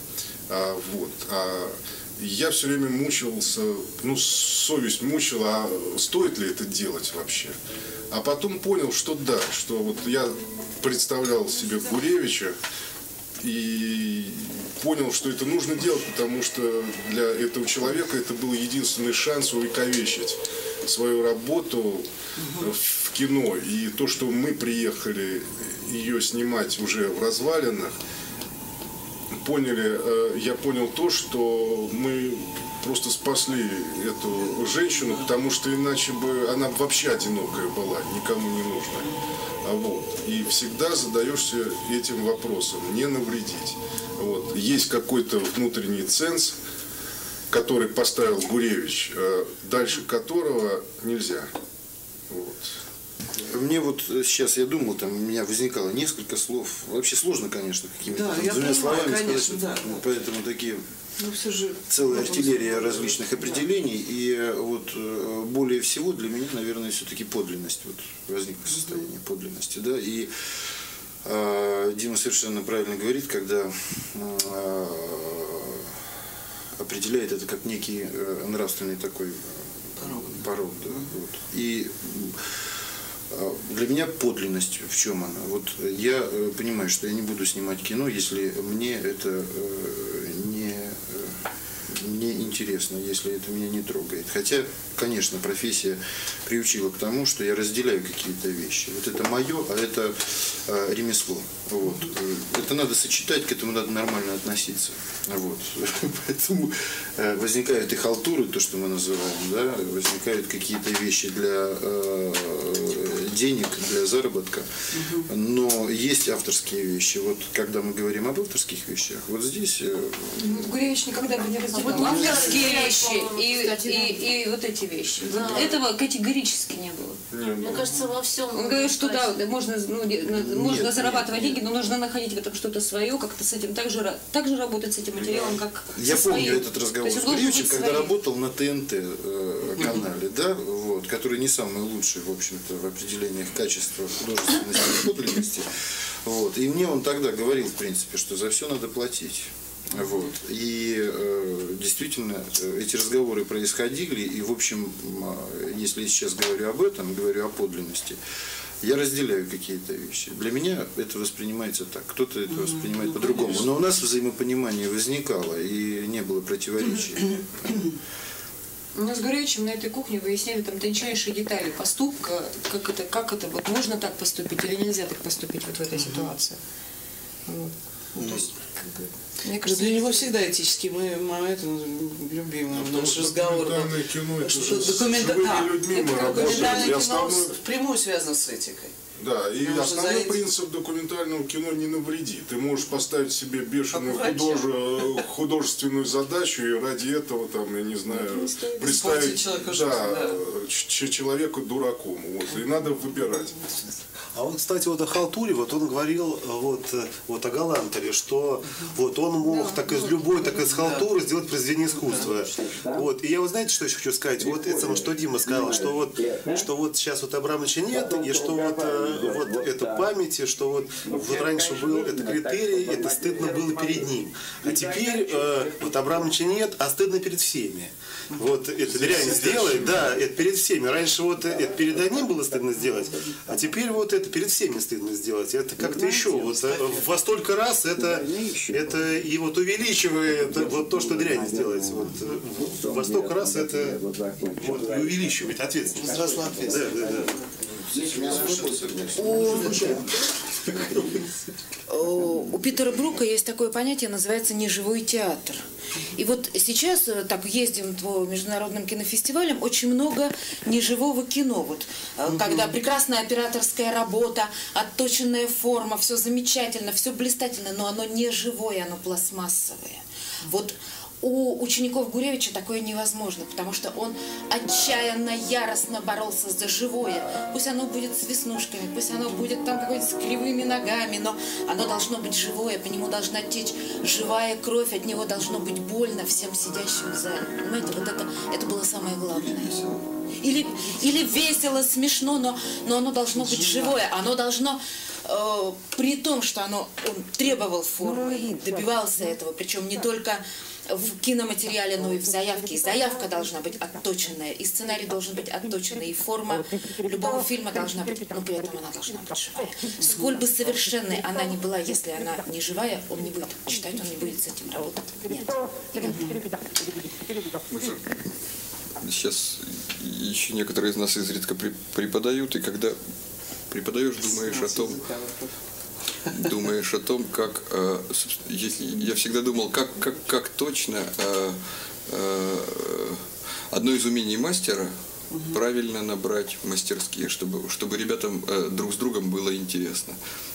Speaker 10: Я все время мучился, ну совесть мучила, а стоит ли это делать вообще? А потом понял, что да, что вот я представлял себе Гуревича и понял, что это нужно делать, потому что для этого человека это был единственный шанс увековечить свою работу в кино. И то, что мы приехали ее снимать уже в развалинах, я понял то, что мы просто спасли эту женщину, потому что иначе бы она вообще одинокая была, никому не нужна. И всегда задаешься этим вопросом, не навредить. Есть какой-то внутренний ценз, который поставил Гуревич, дальше которого нельзя.
Speaker 4: Мне вот сейчас, я думал, там у меня возникало несколько слов. Вообще сложно, конечно, какими-то двумя словами
Speaker 13: конечно,
Speaker 4: сказать.
Speaker 13: Да.
Speaker 4: Поэтому такие
Speaker 13: все же
Speaker 4: целая артиллерия различных определений. И вот более всего для меня, наверное, все-таки подлинность. Вот возникло состояние подлинности. Да? И Дима совершенно правильно говорит, когда определяет это как некий нравственный такой порог. Да? И для меня подлинность в чем она? Вот я понимаю, что я не буду снимать кино, если мне это не интересно, если это меня не трогает. Хотя, конечно, профессия приучила к тому, что я разделяю какие-то вещи. Вот это мое, а это ремесло. Вот. Это надо сочетать, к этому надо нормально относиться. Вот. Поэтому возникают и халтуры, то, что мы называем, да, возникают какие-то вещи для денег, для заработка. Но есть авторские вещи. Вот когда мы говорим об авторских вещах, вот здесь...
Speaker 7: Гуревич никогда бы не разделял авторские вещи и вот эти вещи.
Speaker 23: Да.
Speaker 7: Вот этого категорически не было.
Speaker 23: Мне кажется, во всем.
Speaker 7: Он говорит, что да, можно зарабатывать деньги, но нужно находить в этом что-то свое, как-то с этим так же работать с этим материалом, как
Speaker 4: я помню этот разговор с Гуревичем, когда работал на ТНТ канале, да, вот, который не самый лучший, в общем-то, в определениях качества художественности и подлинности. Вот. И мне он тогда говорил, в принципе, что за все надо платить. Вот. И действительно эти разговоры происходили, и в общем, если я сейчас говорю об этом, говорю о подлинности, я разделяю какие-то вещи. Для меня это воспринимается так, кто-то это воспринимает по-другому. Но у нас взаимопонимание возникало, и не было противоречий.
Speaker 7: Мы с Гуревичем на этой кухне выясняли там тончайшие детали поступка, как это вот можно так поступить или нельзя так поступить вот в этой ситуации. Вот. То есть,
Speaker 13: мне кажется, для него всегда этически, мы это любим наш разговор.
Speaker 10: Документальное кино, это
Speaker 13: что
Speaker 10: же с живыми людьми мы работаем.
Speaker 13: Кино впрямую связано с этикой.
Speaker 10: Да, и основной принцип документального кино не навреди. Ты можешь поставить себе бешеную художественную задачу и ради этого, там, я не знаю, представить человека дураком. Вот, и надо выбирать.
Speaker 8: А он, кстати, вот о халтуре, вот он говорил вот о Галантере, что вот он мог так из любой, так из халтуры сделать произведение искусства. Вот. И я вот знаете, что еще хочу сказать? Вот это, что Дима сказал, что вот сейчас вот Абрамовича нет, и что вот это памяти, что вот раньше был это критерий, это стыдно было перед ним. А теперь вот Абрамовича нет, а стыдно перед всеми. Вот это реально сделает, да, это перед всеми. Раньше вот это перед одним было стыдно сделать, а теперь вот это перед всеми стыдно сделать. Это как-то еще вот во столько раз это и вот увеличивает вот то, что дрянь сделать. Вот, во столько раз это вот, увеличивает ответственность.
Speaker 13: Взрослая ответственность.
Speaker 8: Да.
Speaker 7: У Питера Брука есть такое понятие, называется «неживой театр». И вот сейчас, так ездим по международным кинофестивалям, очень много неживого кино. Вот, когда прекрасная операторская работа, отточенная форма, все замечательно, все блистательно, но оно не живое, оно пластмассовое. Вот у учеников Гуревича такое невозможно, потому что он отчаянно, яростно боролся за живое. Пусть оно будет с веснушками, пусть оно будет там какой-то с кривыми ногами, но оно должно быть живое, по нему должна течь живая кровь, от него должно быть больно всем сидящим в зале. Понимаете, вот это было самое главное. Или весело, смешно, но оно должно быть живое, оно должно... при том, что он требовал формы и добивался этого, причем не только в киноматериале, но и в заявке. И заявка должна быть отточенная, и сценарий должен быть отточенный, и форма любого фильма должна быть, но при этом она должна быть живая. Сколь бы совершенной она ни была, если она не живая, он не будет читать, он не будет с этим работать. Нет.
Speaker 5: Сейчас еще некоторые из нас изредка преподают, и когда преподаешь, думаешь о том, как, я всегда думал, как точно одно из умений мастера правильно набрать мастерские, чтобы ребятам друг с другом было интересно.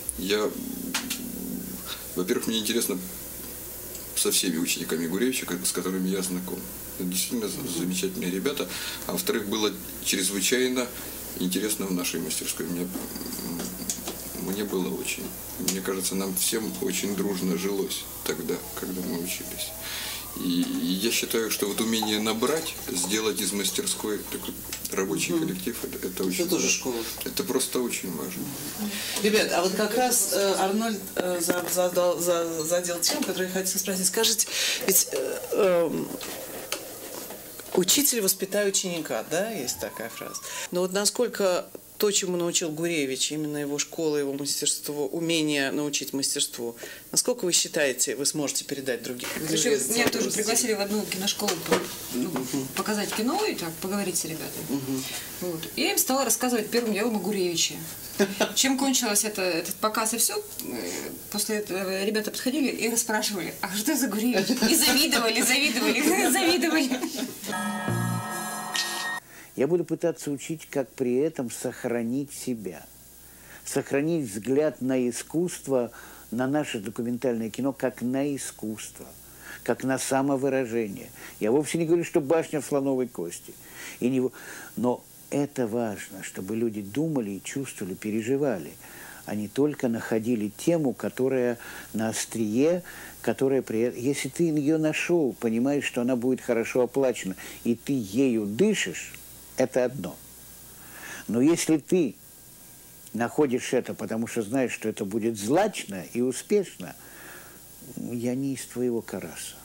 Speaker 5: Во-первых, мне интересно со всеми учениками Гуревича, с которыми я знаком. Это действительно замечательные ребята. А во-вторых, было чрезвычайно интересно в нашей мастерской. Мне было очень. Мне кажется, нам всем очень дружно жилось тогда, когда мы учились. И я считаю, что вот умение набрать, сделать из мастерской такой рабочий коллектив, это очень важно.
Speaker 13: Тоже школа.
Speaker 5: Это просто очень важно.
Speaker 13: Ребят, а вот как раз Арнольд задел тему, которую я хотела спросить. Скажите, ведь учитель воспитает ученика, да, есть такая фраза. Но вот насколько то, чему научил Гуревич, именно его школа, его мастерство, умение научить мастерству, насколько вы считаете, вы сможете передать другим?
Speaker 22: Причем меня тоже пригласили в одну киношколу показать кино и так поговорить с ребятами. Вот. И я им стала рассказывать первым делом о Гуревиче. Чем кончилось этот показ и все, после этого ребята подходили и расспрашивали, а что за Гуревич? И завидовали.
Speaker 2: Я буду пытаться учить, как при этом сохранить себя. Сохранить взгляд на искусство, на наше документальное кино, как на искусство, как на самовыражение. Я вовсе не говорю, что башня в слоновой кости. Но это важно, чтобы люди думали и чувствовали, переживали, а не только находили тему, которая на острие, которая если ты ее нашел, понимаешь, что она будет хорошо оплачена, и ты ею дышишь, это одно. Но если ты находишь это, потому что знаешь, что это будет злачно и успешно, я не из твоего караса.